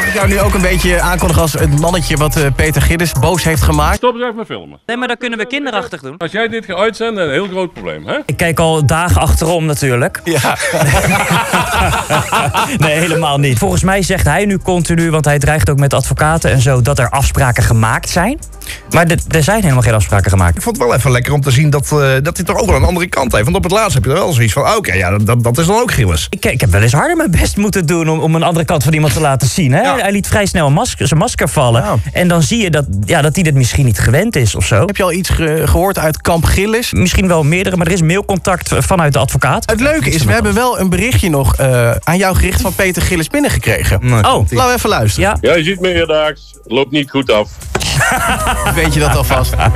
ik jou nu ook een beetje aankondigen als het mannetje wat Peter Gillis boos heeft gemaakt? Stop eens even met filmen. Nee, maar dat kunnen we kinderachtig doen. Als jij dit gaat uitzenden, een heel groot probleem, hè? Ik kijk al dagen achterom natuurlijk. Ja. Nee, helemaal niet. Volgens mij zegt hij nu continu, want hij dreigt ook met advocaten en zo, dat er afspraken gemaakt zijn. Maar er zijn helemaal geen afspraken gemaakt. Ik vond het wel even lekker om te zien dat hij toch ook wel een andere kant heeft. Want op het laatst heb je er wel zoiets van, oké, ja, dat is dan ook Gillis. Ik heb wel eens harder mijn best moeten doen om een andere kant van iemand te laten zien. Hè? Ja. Hij liet vrij snel zijn masker vallen. Ja. En dan zie je dat hij dit misschien niet gewend is of zo. Heb je al iets gehoord uit kamp Gillis? Misschien wel meerdere, maar er is mailcontact vanuit de advocaat. Het leuke is, we hebben wel een berichtje nog aan jou gericht van Peter Gillis binnengekregen. Nou, Oh. komt-ie. Laten we even luisteren. Ja. Ja, je ziet me eerdaags. Loopt niet goed af. Weet je dat alvast?